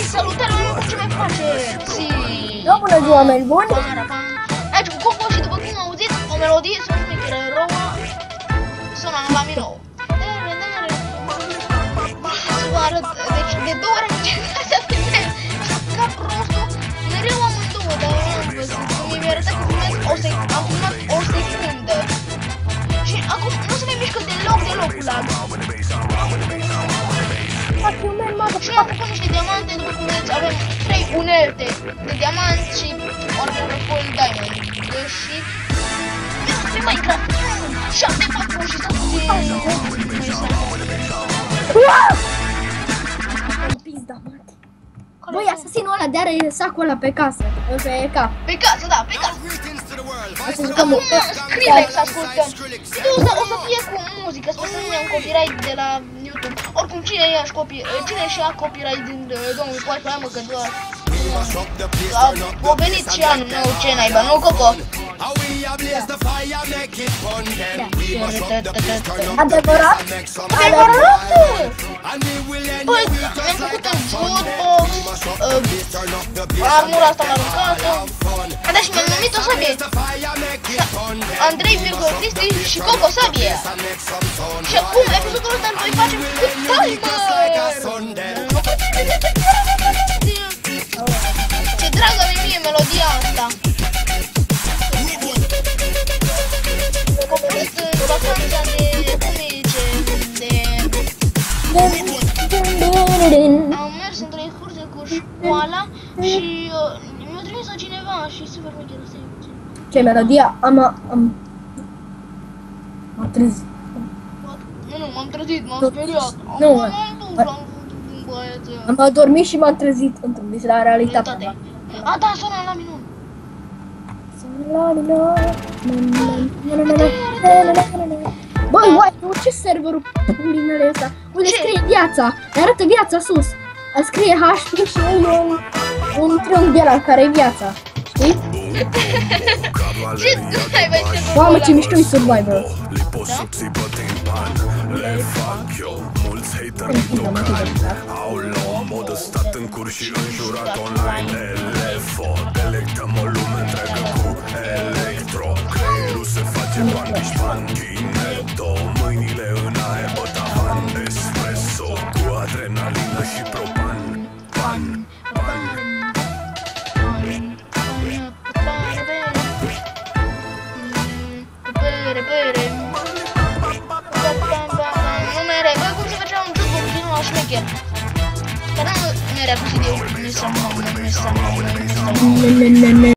salutare, cum ce mai faceți? Da, bună ziua, oameni buni! Aici cu Coco și după cum auziți, o melodie sunt șmecheră rouă, sună la mi nou. Să vă arăt, deci de 2 ore să filmez ca prostul, mereu amândouă, dar nu am văzut, mi-a arătat că filmez am filmat o secundă. Și acum nu se mai mișcă deloc cu lag. Și am făcut niște diamante, după cum vedeți, avem 3 unelte de diamanți și oricum full diamond. Deși pe Minecraft 7 și tot Băi, asasinul ăla de are sacul ăla pe casă, pe cap. Pe casă, da, pe casă. Acum Skrillex ascultăm. O să fie cu muzică, sper să nu iau copyright de la YouTube. Oricum, cine și-a copyright din 2014, hai mă că doar a venit și anul nou, ce naiba, nu, Coco? Adevărat? Adevărat! Păi, mi-am făcut un footbox, armura asta m-a aruncat-o. Da, și mi-am numit-o Sabie. Andrei Virgo Cristi și Coco Sabie. Și acum, episodul ăsta îl voi face cu timer! Ce dragă mi mie melodia asta! Coco sunt în vacanța de, cum zice, am mers într-o excursie cu școala și mi-a trimis-o cineva și super măcheră să iau. Ce melodia? M-am trezit. Nu, m-am trezit, m-am speriat. Nu, am adormit și m-am trezit într-un vis la realitate. A, da, sună la minun. Băi, uite, ce serverul pulinele ăsta? Unde scrie viața? Ne arată viața sus. Scrie HP și un triunghi de ăla care e viața. Știi? Ce ai văzut serverul ăla? Mamă, ce mișto-i Survivor. Le fac eu, mulți hateri au luat modă stat în curs și înjurat online. Elefo, delectăm o lume întreagă cu electro. Creierul se face bani, Gineto, mâinile în aer, bătavan, espresso cu adrenalină și propan. Dar nu mi-a reacționat eu,